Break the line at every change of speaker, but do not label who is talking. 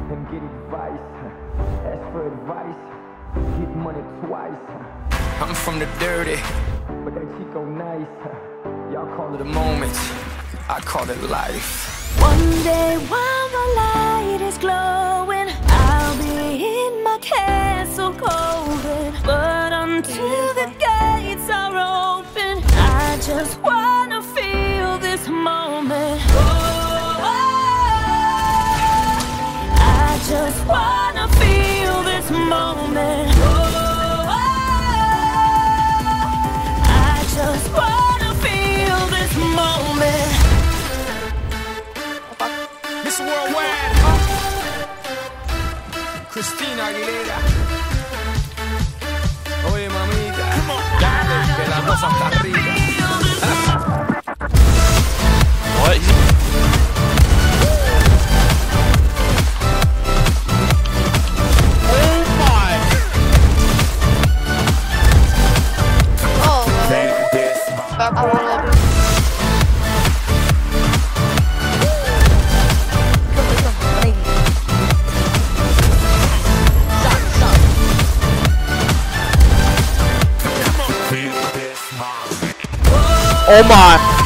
and get advice. Ask for advice, get money twice. I'm from the dirty, but that Chico nice. Y'all call it a moment, I call it life.
One day while the light is glowing, I'll be in my castle golden. But until the gates are open, I just wanna feel this moment. I just wanna feel this moment. I just wanna feel this moment.
Miss Worldwide, Christina Aguilera. Oye, mamita, dale, que la cosa está rica.
What? Oh my.